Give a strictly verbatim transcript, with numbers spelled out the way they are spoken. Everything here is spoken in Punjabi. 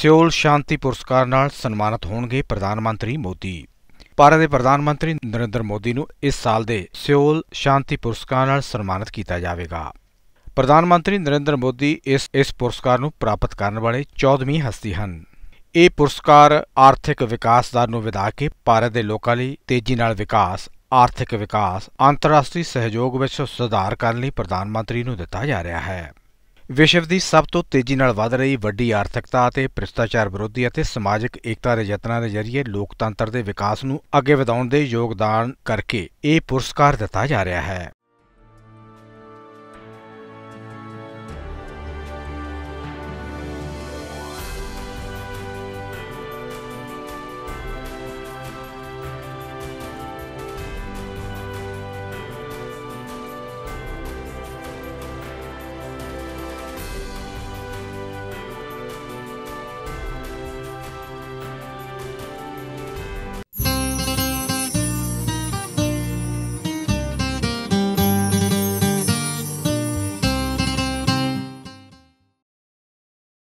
ਸਿਓਲ ਸ਼ਾਂਤੀ ਪੁਰਸਕਾਰ ਨਾਲ ਸਨਮਾਨਿਤ ਹੋਣਗੇ ਪ੍ਰਧਾਨ ਮੰਤਰੀ ਮੋਦੀ। ਭਾਰਤ ਦੇ ਪ੍ਰਧਾਨ ਮੰਤਰੀ ਨਰਿੰਦਰ ਮੋਦੀ ਨੂੰ ਇਸ ਸਾਲ ਦੇ ਸਿਓਲ ਸ਼ਾਂਤੀ ਪੁਰਸਕਾਰ ਨਾਲ ਸਨਮਾਨਿਤ ਕੀਤਾ ਜਾਵੇਗਾ। ਪ੍ਰਧਾਨ ਮੰਤਰੀ ਨਰਿੰਦਰ ਮੋਦੀ ਇਸ ਇਸ ਪੁਰਸਕਾਰ ਨੂੰ ਪ੍ਰਾਪਤ ਕਰਨ ਵਾਲੇ ਚੌਦਵੀਂ ਹਸਤੀ ਹਨ। ਇਹ ਪੁਰਸਕਾਰ ਆਰਥਿਕ ਵਿਕਾਸ ਦਰ ਨੂੰ ਵਧਾ ਕੇ ਭਾਰਤ ਦੇ ਲੋਕਾਂ ਲਈ ਤੇਜ਼ੀ ਨਾਲ ਵਿਕਾਸ, ਆਰਥਿਕ ਵਿਕਾਸ, ਅੰਤਰਰਾਸ਼ਟਰੀ ਸਹਿਯੋਗ ਵਿੱਚ ਸੁਧਾਰ ਕਰਨ ਲਈ ਪ੍ਰਧਾਨ ਮੰਤਰੀ ਨੂੰ ਦਿੱਤਾ ਜਾ ਰਿਹਾ ਹੈ। ਵਿਸ਼ਵ ਦੀ ਸਭ ਤੋਂ ਤੇਜ਼ੀ ਨਾਲ ਵਧ ਰਹੀ ਵੱਡੀ ਆਰਥਿਕਤਾ ਅਤੇ ਭ੍ਰਿਸ਼ਟਾਚਾਰ ਵਿਰੋਧੀ ਅਤੇ ਸਮਾਜਿਕ ਏਕਤਾ ਦੇ ਯਤਨਾਂ ਦੇ ਜ਼ਰੀਏ ਲੋਕਤੰਤਰ ਦੇ ਵਿਕਾਸ ਨੂੰ ਅੱਗੇ ਵਧਾਉਣ ਦੇ ਯੋਗਦਾਨ ਕਰਕੇ ਇਹ ਪੁਰਸਕਾਰ ਦਿੱਤਾ ਜਾ ਰਿਹਾ ਹੈ।